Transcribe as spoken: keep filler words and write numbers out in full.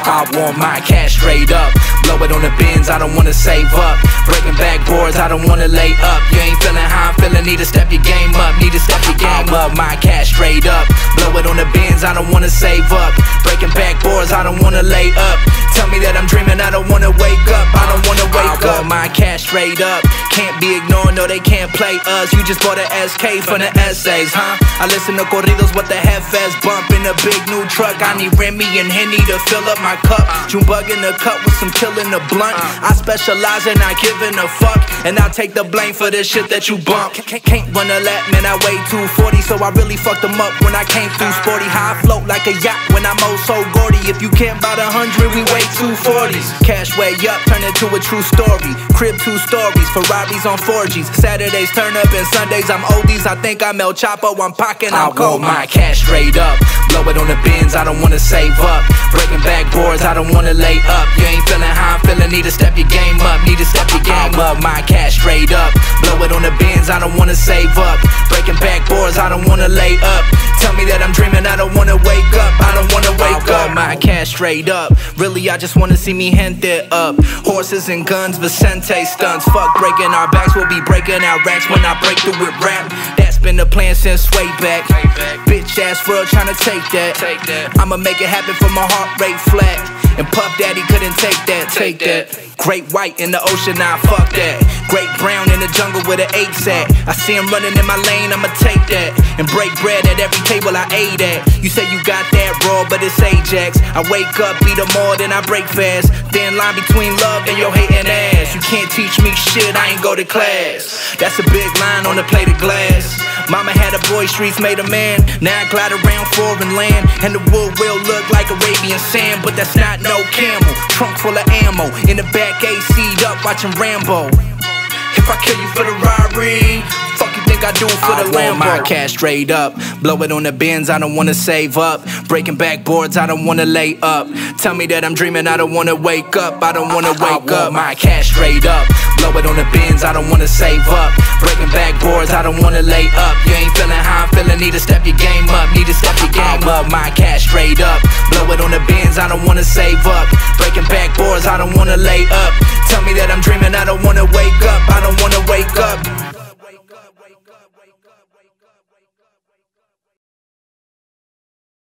I want my cash straight up. Blow it on the bins, I don't wanna save up. Breaking backboards, I don't wanna lay up. You ain't feeling how I'm feeling, need to step your game up. Need to step your game up, my cash straight up. Blow it on the bins, I don't wanna save up. Breaking backboards, I don't wanna lay up. Tell me that I'm dreaming, I don't wanna wake up. I don't wanna wake up, my cash straight up. Can't be ignored, no they can't play us. You just bought an S K from the essays, huh? I listen to corridos with the head-fast bump in a big new truck. I need Remy and Henny to fill up my cup. Junebug in the cup with some killing the blunt. I specialize in not giving a fuck, and I'll take the blame for the shit that you bump. Can't run a lap, man, I weigh two forty, so I really fucked them up when I came through sporty. How I float like a yacht when I'm oh so gordy. If you can't buy the hundred, we weigh two forties. Cash way up, turn it to a true story. Crib two stories, Ferraris on four Gs. Saturdays turn up and Sundays I'm oldies. I think I'm El Chapo, I'm pockin', I'm cold. I want my cash straight up. Blow it on the bins, I don't wanna save up. Breaking backboards, I don't wanna lay up. You ain't feeling how I'm feeling, need to step your game up. Need to step your game up, my cash straight up. Blow it on the bins, I don't wanna save up. Breaking backboards, I don't wanna lay up. Tell me that I'm dreaming, I don't wanna wake up. I don't wanna wake up, my cash straight up. Really, I just wanna see me gente up. Horses and guns, Vicente stunts. Fuck breaking our backs, we'll be breaking our racks when I break through with rap. That's been the plan since way back. Bitch ass world tryna take that. I'ma make it happen for my heart rate flat. And Puff Daddy couldn't take that, take that. Great white in the ocean, nah, fuck that. Great brown in the jungle where the apes at. I see him running in my lane, I'ma take that. And break bread at every table I ate at. You say you got that raw, but it's Ajax. I wake up, eat them more, then I break fast. Thin line between love and your hating ass. You can't teach me shit, I ain't go to class. That's a big line on a plate of glass. Mama had a boy, streets made a man. Now I glide around foreign land, and the wood will look like Arabian sand, but that's not no camel. Trunk full of ammo, in the back A C'd up watching Rambo. If I kill you for the robbery, fuck you think I do for the Lambo? I want my cash straight up. Blow it on the bins, I don't wanna save up. Breaking backboards, I don't wanna lay up. Tell me that I'm dreaming, I don't wanna wake up. I don't wanna wake up, my cash straight up. Blow it on the bins, I don't wanna save up. Breaking backboards, I don't wanna lay up. You ain't feeling how I'm feeling, need to step your game up. Need to step your game up, my cash straight up. Blow it on the bins, I don't wanna save up. Breaking backboards, I don't wanna lay up. Tell me that I'm dreaming, I don't wanna wake up. I don't wanna wake up.